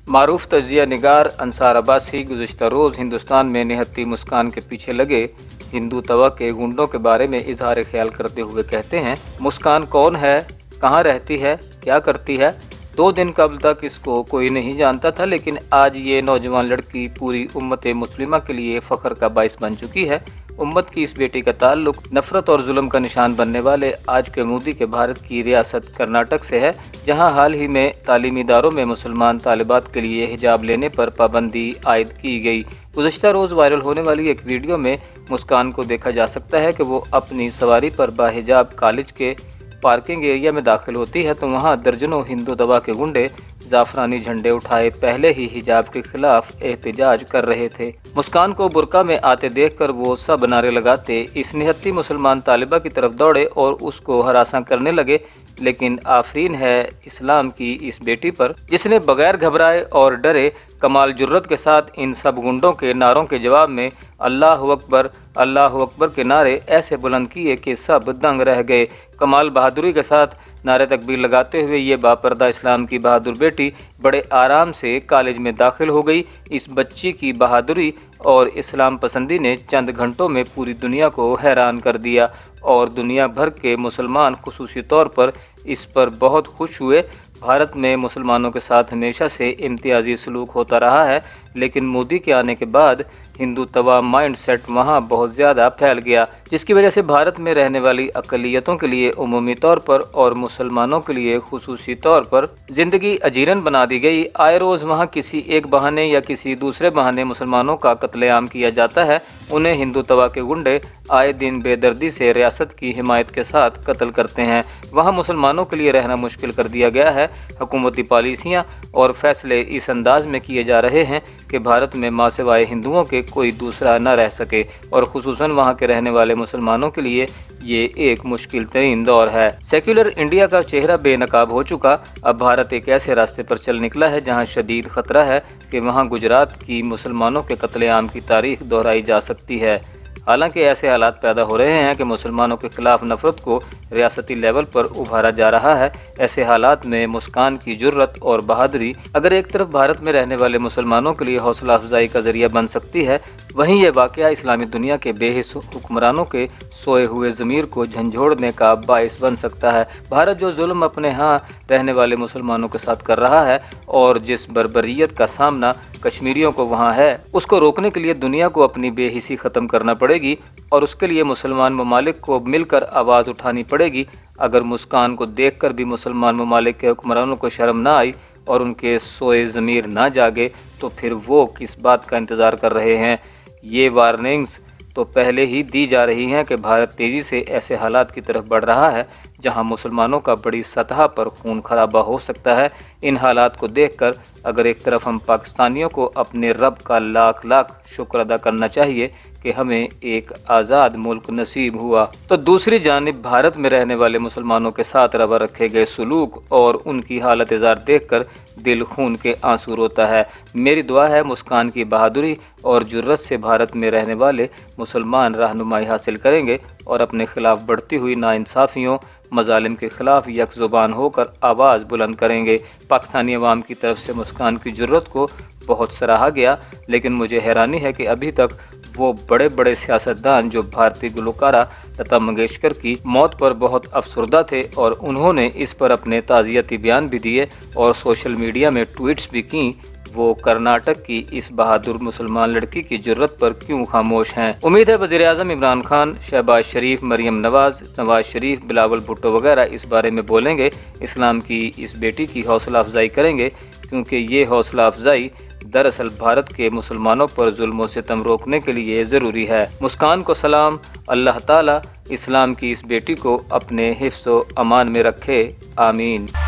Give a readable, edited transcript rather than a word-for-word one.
मारूफ तजिया निगार अंसार अब्बासी गुज़िश्ता रोज़ हिंदुस्तान में निहत्ती मुस्कान के पीछे लगे हिंदू तवा के गुंडों के बारे में इजहार ख्याल करते हुए कहते हैं, मुस्कान कौन है, कहाँ रहती है, क्या करती है। 2 दिन कबल तक इसको कोई नहीं जानता था, लेकिन आज ये नौजवान लड़की पूरी उम्मत मुस्लिमा के लिए फ़ख्र का बाइस बन चुकी है। उम्मत की इस बेटी का ताल्लुक नफरत और जुल्म का निशान बनने वाले आज के मोदी के भारत की रियासत कर्नाटक से है, जहां हाल ही में तालीमी इदारों में मुसलमान तालिबात के लिए हिजाब लेने पर पाबंदी आयद की गई। गुज़िश्ता रोज़ वायरल होने वाली एक वीडियो में मुस्कान को देखा जा सकता है कि वो अपनी सवारी पर बाहिजाब कॉलेज के पार्किंग एरिया में दाखिल होती है तो वहां दर्जनों हिंदू तवा के गुंडे जाफरानी झंडे उठाए पहले ही हिजाब के खिलाफ एहतजाज कर रहे थे। मुस्कान को बुर्का में आते देखकर वो सब नारे लगाते इस निहत्ती मुसलमान तालिबा की तरफ दौड़े और उसको हरासा करने लगे, लेकिन आफरीन है इस्लाम की इस बेटी पर, जिसने बगैर घबराए और डरे कमाल जुर्रत के साथ इन सब गुंडों के नारों के जवाब में अल्लाह अकबर के नारे ऐसे बुलंद किए कि सब दंग रह गए। कमाल बहादुरी के साथ नारे तकबीर लगाते हुए ये बापर्दा इस्लाम की बहादुर बेटी बड़े आराम से कॉलेज में दाखिल हो गई। इस बच्ची की बहादुरी और इस्लाम पसंदी ने चंद घंटों में पूरी दुनिया को हैरान कर दिया और दुनिया भर के मुसलमान खुसूसी तौर पर इस पर बहुत खुश हुए। भारत में मुसलमानों के साथ हमेशा से इम्तियाजी सलूक होता रहा है, लेकिन मोदी के आने के बाद हिंदू तवा माइंड सेट वहाँ बहुत ज़्यादा फैल गया, जिसकी वजह से भारत में रहने वाली अक़लियतों के लिए उमूमी तौर पर और मुसलमानों के लिए खुसूसी तौर पर ज़िंदगी अजीरन बना दी गई। आए रोज़ वहाँ किसी एक बहाने या किसी दूसरे बहाने मुसलमानों का कत्लेआम किया जाता है। उन्हें हिंदू तवा के गुंडे आए दिन बेदर्दी से रियासत की हिमायत के साथ कत्ल करते हैं। वहाँ मुसलमानों के लिए रहना मुश्किल कर दिया गया है। हुकूमती पॉलिसियाँ और फैसले इस अंदाज में किए जा रहे हैं कि भारत में माँ सिवाय हिंदुओं के कोई दूसरा न रह सके, और खुसूसन वहाँ के रहने वाले मुसलमानों के लिए ये एक मुश्किल तरीन दौर है। सेक्युलर इंडिया का चेहरा बेनकाब हो चुका। अब भारत एक ऐसे रास्ते पर चल निकला है जहाँ शदीद खतरा है कि वहाँ गुजरात की मुसलमानों के कत्लेआम की तारीख दोहराई जा सकती है। हालांकि ऐसे हालात पैदा हो रहे हैं कि मुसलमानों के खिलाफ नफरत को रियासती लेवल पर उभारा जा रहा है। ऐसे हालात में मुस्कान की जुर्रत और बहादुरी अगर एक तरफ भारत में रहने वाले मुसलमानों के लिए हौसला अफजाई का जरिया बन सकती है, वहीं ये वाक़या इस्लामी दुनिया के बेहिस हुक्मरानों के सोए हुए ज़मीर को झंझोड़ने का बाइस बन सकता है। भारत जो जुल्म अपने यहाँ रहने वाले मुसलमानों के साथ कर रहा है और जिस बर्बरियत का सामना कश्मीरियों को वहाँ है, उसको रोकने के लिए दुनिया को अपनी बेहिसी ख़त्म करना पड़ेगी और उसके लिए मुसलमान ममालिक को मिलकर आवाज़ उठानी पड़ेगी। अगर मुस्कान को देखकर भी मुसलमान ममालिक के हुक्मरानों को शर्म ना आई और उनके सोए ज़मीर ना जागे तो फिर वो किस बात का इंतज़ार कर रहे हैं। ये वार्निंग्स तो पहले ही दी जा रही हैं कि भारत तेज़ी से ऐसे हालात की तरफ बढ़ रहा है जहां मुसलमानों का बड़ी सतह पर खून खराबा हो सकता है। इन हालात को देखकर अगर एक तरफ हम पाकिस्तानियों को अपने रब का लाख लाख शुक्र अदा करना चाहिए कि हमें एक आज़ाद मुल्क नसीब हुआ, तो दूसरी जानिब भारत में रहने वाले मुसलमानों के साथ रवा रखे गए सलूक और उनकी हालत ज़ार देखकर दिल खून के आंसू रोता है। मेरी दुआ है मुस्कान की बहादुरी और जुर्रत से भारत में रहने वाले मुसलमान रहनुमाई हासिल करेंगे और अपने खिलाफ बढ़ती हुई नाइंसाफ़ियों मजालिम के खिलाफ यकजुबान होकर आवाज़ बुलंद करेंगे। पाकिस्तानी अवाम की तरफ से मुस्कान की जुर्रत को बहुत सराहा गया, लेकिन मुझे हैरानी है कि अभी तक वो बड़े बड़े सियासतदान जो भारतीय गुलकारा लता मंगेशकर की मौत पर बहुत अफसरदा थे और उन्होंने इस पर अपने ताज़ियती बयान भी दिए और सोशल मीडिया में ट्वीट्स भी की, वो कर्नाटक की इस बहादुर मुसलमान लड़की की जुर्रत पर क्यों खामोश हैं। उम्मीद है वज़ीर-ए-आज़म इमरान खान, शहबाज शरीफ, मरियम नवाज शरीफ, बिलावल भुट्टो वगैरह इस बारे में बोलेंगे, इस्लाम की इस बेटी की हौसला अफजाई करेंगे, क्योंकि ये हौसला अफजाई दरअसल भारत के मुसलमानों पर जुल्म और सितम रोकने के लिए ज़रूरी है। मुस्कान को सलाम। अल्लाह ताला इस्लाम की इस बेटी को अपने हिफ्ज़ व अमान में रखे। आमीन।